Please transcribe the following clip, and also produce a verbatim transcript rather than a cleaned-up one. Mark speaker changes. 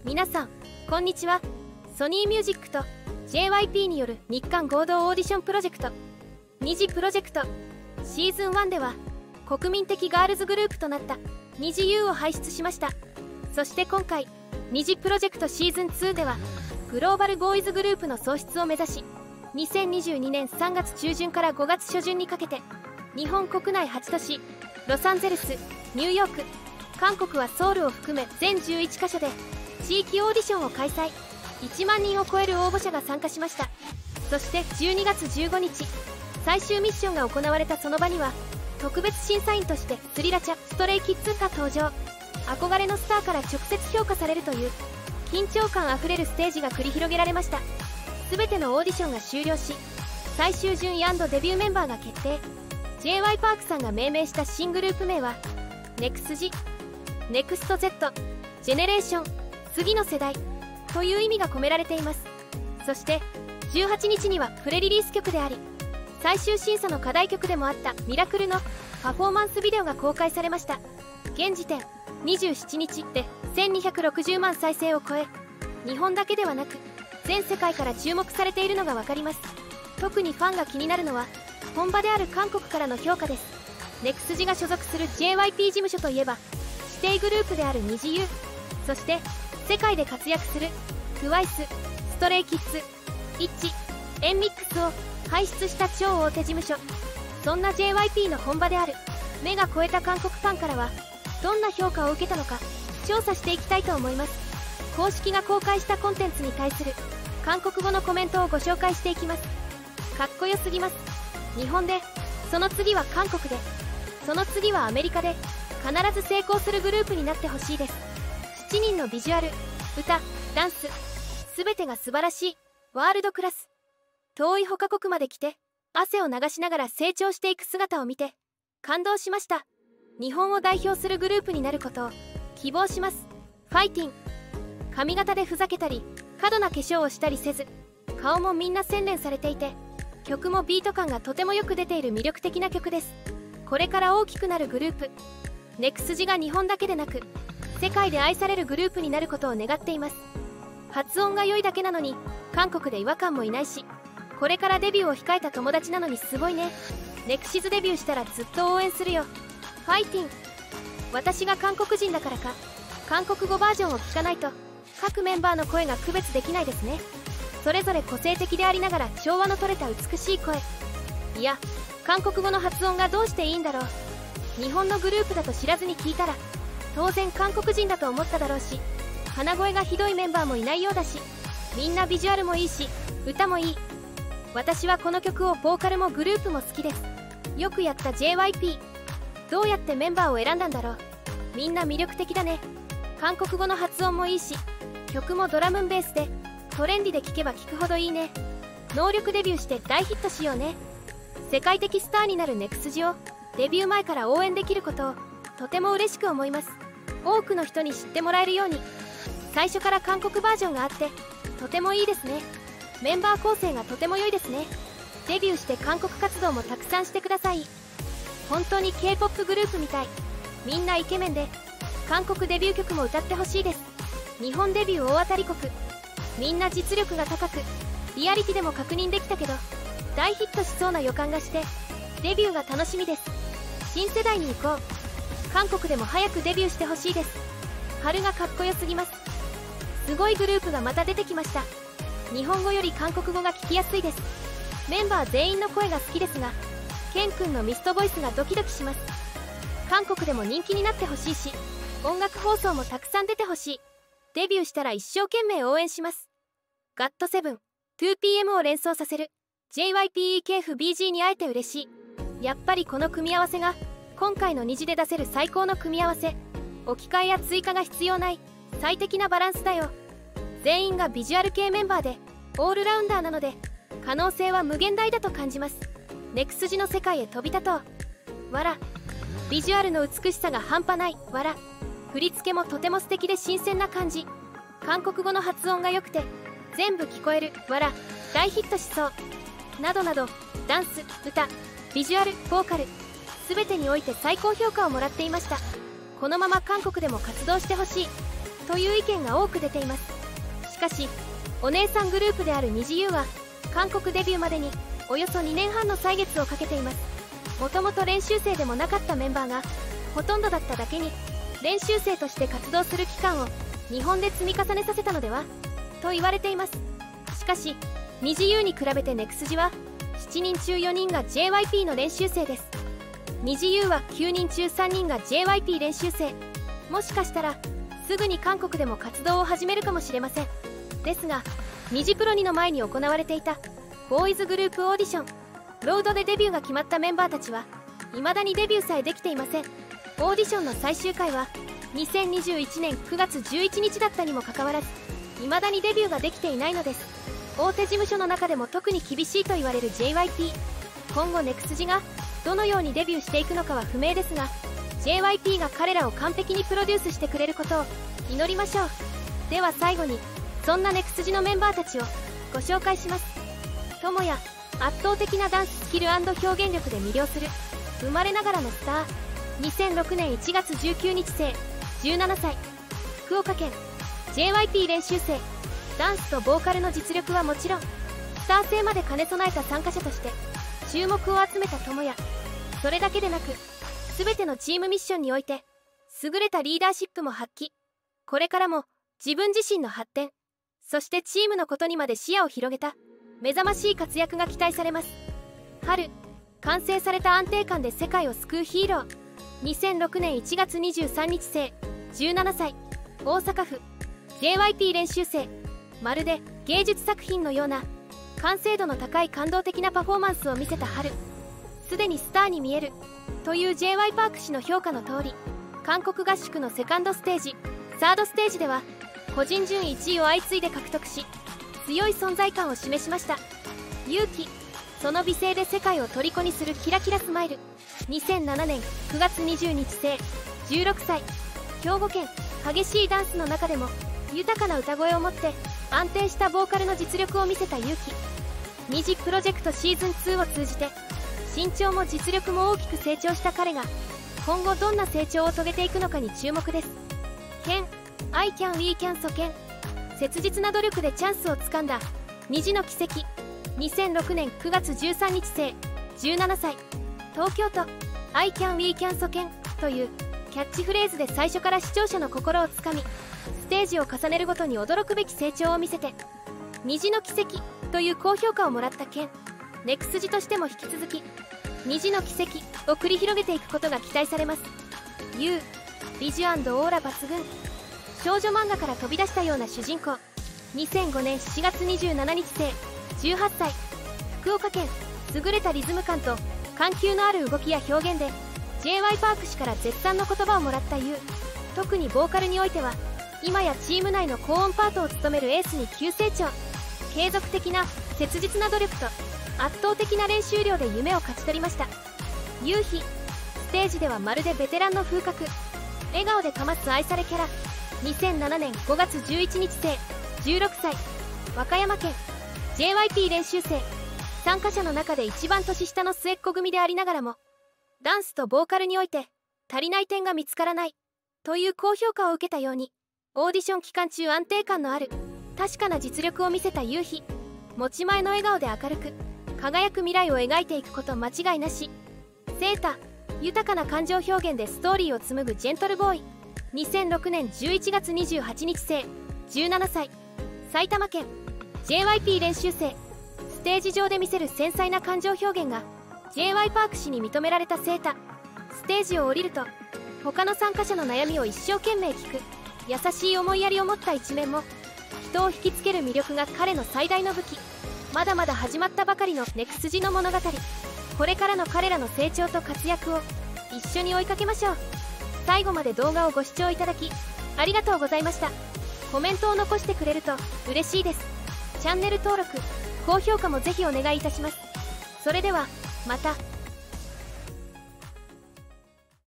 Speaker 1: 皆さんこんにちは。ソニーミュージックと ジェイワイピー による日韓合同オーディションプロジェクトに次プロジェクトシーズンワンでは国民的ガールズグループとなったに次 U を輩出しました。そして今回に次プロジェクトシーズンツーではグローバルボーイズグループの創出を目指し、にせんにじゅうにねんさんがつ中旬からごがつ初旬にかけて日本国内はち都市、ロサンゼルス、ニューヨーク、韓国はソウルを含め全じゅういちカ所で地域オーディションを開催。いちまんにんを超える応募者が参加しました。そしてじゅうにがつじゅうごにち、最終ミッションが行われたその場には特別審査員としてスリラチャストレイキッズが登場。憧れのスターから直接評価されるという緊張感あふれるステージが繰り広げられました。全てのオーディションが終了し、最終順位&デビューメンバーが決定。 ジェイワイ パークさんが命名した新グループ名は ネクスジ、ネクスト Z、ジェネレーション、次の世代という意味が込められています。そしてじゅうはちにちにはプレリリース曲であり最終審査の課題曲でもあったミラクルのパフォーマンスビデオが公開されました。現時点にじゅうしちにちでせんにひゃくろくじゅうまん再生を超え、日本だけではなく全世界から注目されているのが分かります。特にファンが気になるのは本場である韓国からの評価です。ネクスジが所属する ジェイワイピー 事務所といえば指定グループであるに次 U、 そして世界で活躍する トゥワイス、ストレイキッズ、イッチ、エンミックスを輩出した超大手事務所。そんな ジェイワイピー の本場である目が超えた韓国ファンからはどんな評価を受けたのか調査していきたいと思います。公式が公開したコンテンツに対する韓国語のコメントをご紹介していきます。かっこよすぎます。日本で、その次は韓国で、その次はアメリカで必ず成功するグループになってほしいです。しちにんのビジュアル、歌、ダンス全てが素晴らしいワールドクラス。遠い他国まで来て汗を流しながら成長していく姿を見て感動しました。日本を代表するグループになることを希望します。ファイティン。髪型でふざけたり過度な化粧をしたりせず、顔もみんな洗練されていて曲もビート感がとてもよく出ている魅力的な曲です。これから大きくなるグループネクスジが日本だけでなく世界で愛されるグループになることを願っています。発音が良いだけなのに韓国で違和感もいないし、これからデビューを控えた友達なのにすごいね。ネクシズデビューしたらずっと応援するよ。ファイティン。私が韓国人だからか韓国語バージョンを聞かないと各メンバーの声が区別できないですね。それぞれ個性的でありながら調和の取れた美しい声。いや、韓国語の発音がどうしていいんだろう。日本のグループだと知らずに聞いたら当然韓国人だと思っただろうし、鼻声がひどいメンバーもいないようだし、みんなビジュアルもいいし歌もいい。私はこの曲をボーカルもグループも好きです。よくやった ジェイワイピー。 どうやってメンバーを選んだんだろう。みんな魅力的だね。韓国語の発音もいいし曲もドラムンベースでトレンディで聴けば聴くほどいいね。能力デビューして大ヒットしようね。世界的スターになるネクスジをデビュー前から応援できることをとても嬉しく思います。多くの人に知ってもらえるように最初から韓国バージョンがあってとてもいいですね。メンバー構成がとても良いですね。デビューして韓国活動もたくさんしてください。本当に K-ポップ グループみたい。みんなイケメンで韓国デビュー曲も歌ってほしいです。日本デビュー大当たり国。みんな実力が高くリアリティでも確認できたけど大ヒットしそうな予感がしてデビューが楽しみです。新世代に行こう。韓国でも早くデビューしてほしいです。春がかっこよすぎます。すごいグループがまた出てきました。日本語より韓国語が聞きやすいです。メンバー全員の声が好きですがケン君のミストボイスがドキドキします。韓国でも人気になってほしいし音楽放送もたくさん出てほしい。デビューしたら一生懸命応援します。ガットセブン、ツーピーエム を連想させる ジェイワイピーイーケーエフビージー に会えて嬉しい。やっぱりこの組み合わせが今回の虹で出せる最高の組み合わせ。置き換えや追加が必要ない最適なバランスだよ。全員がビジュアル系メンバーでオールラウンダーなので可能性は無限大だと感じます。ネクスジの世界へ飛び立とう。わら。ビジュアルの美しさが半端ない。わら。振り付けもとても素敵で新鮮な感じ。韓国語の発音が良くて全部聞こえる。わら。大ヒットしそう。などなどダンス、歌、ビジュアル、ボーカル全てにおいて最高評価をもらっていました。このまま韓国でも活動してほしい。 という意見が多く出ています。しかしお姉さんグループであるニジユーは韓国デビューまでにおよそにねんはんの歳月をかけています。もともと練習生でもなかったメンバーがほとんどだっただけに、練習生として活動する期間を日本で積み重ねさせたのではと言われています。しかしニジユーに比べてネクスジはしちにんちゅうよにんが ジェイワイピー の練習生です。ニジユーはきゅうにんちゅうさんにんが ジェイワイピー 練習生。もしかしたらすぐに韓国でも活動を始めるかもしれません。ですがニジプロにの前に行われていたボーイズグループオーディションロードでデビューが決まったメンバーたちは未だにデビューさえできていません。オーディションの最終回はにせんにじゅういちねんくがつじゅういちにちだったにもかかわらず未だにデビューができていないのです。大手事務所の中でも特に厳しいと言われる ジェイワイピー。 今後ネクスジがどのようにデビューしていくのかは不明ですが、 ジェイワイピー が彼らを完璧にプロデュースしてくれることを祈りましょう。では最後にそんなネクスジのメンバーたちをご紹介します。トモヤ、圧倒的なダンススキル&表現力で魅了する生まれながらのスター。にせんろくねんいちがつじゅうくにち生、じゅうななさい、福岡県。 ジェイワイピー 練習生。ダンスとボーカルの実力はもちろんスター性まで兼ね備えた参加者として注目を集めたトモヤ。それだけでなく全てのチームミッションにおいて優れたリーダーシップも発揮。これからも自分自身の発展、そしてチームのことにまで視野を広げた目覚ましい活躍が期待されます。春、完成された安定感で世界を救うヒーロー。にせんろくねんいちがつにじゅうさんにち生、じゅうななさい、大阪府。 ジェイワイピー 練習生。まるで芸術作品のような完成度の高い感動的なパフォーマンスを見せた春。すでにスターに見えるという ジェイワイ パーク氏の評価の通り、韓国合宿のセカンドステージ、サードステージでは個人順位いちいを相次いで獲得し、強い存在感を示しました。勇気、その美声で世界を虜にするキラキラスマイル。にせんななねんくがつにじゅうにち生、じゅうろくさい、兵庫県。激しいダンスの中でも豊かな歌声を持って安定したボーカルの実力を見せた勇気。ニジプロジェクトシーズンツーを通じて身長も実力も大きく成長した彼が今後どんな成長を遂げていくのかに注目です。ケン、 I can we can so can。 切実な努力でチャンスをつかんだ虹の奇跡。にせんろくねんくがつじゅうさんにち生、じゅうななさい、東京都。 I can we can so can というキャッチフレーズで最初から視聴者の心をつかみ、ステージを重ねるごとに驚くべき成長を見せて虹の奇跡という高評価をもらった件。ネクスジとしても引き続き虹の奇跡を繰り広げていくことが期待されます。 ユー、 美女&オーラ抜群。少女漫画から飛び出したような主人公。にせんごねんしちがつにじゅうしちにち生、じゅうはっさい、福岡県。優れたリズム感と緩急のある動きや表現で ジェイワイ パーク氏から絶賛の言葉をもらったユー。特にボーカルにおいては今やチーム内の高音パートを務めるエースに急成長。継続的な切実な努力と圧倒的な練習量で夢を勝ち取りました。夕日、ステージではまるでベテランの風格。笑顔でかます愛されキャラ。にせんななねんごがつじゅういちにち生、じゅうろくさい、和歌山県。 ジェイワイピー 練習生。参加者の中で一番年下の末っ子組でありながらもダンスとボーカルにおいて足りない点が見つからないという高評価を受けたように、オーディション期間中安定感のある確かな実力を見せた夕日。持ち前の笑顔で明るく輝く未来を描いていくこと間違いなし。セータ、豊かな感情表現でストーリーを紡ぐジェントルボーイ。にせんろくねんじゅういちがつにじゅうはちにち生、じゅうななさい、埼玉県。 ジェイワイピー 練習生。ステージ上で見せる繊細な感情表現が ジェイワイ パーク氏に認められたセータ。ステージを降りると他の参加者の悩みを一生懸命聞く優しい思いやりを持った一面も人を引きつける魅力が彼の最大の武器。まだまだ始まったばかりのネクスジの物語。これからの彼らの成長と活躍を一緒に追いかけましょう。最後まで動画をご視聴いただきありがとうございました。コメントを残してくれると嬉しいです。チャンネル登録、高評価もぜひお願いいたします。それではまた。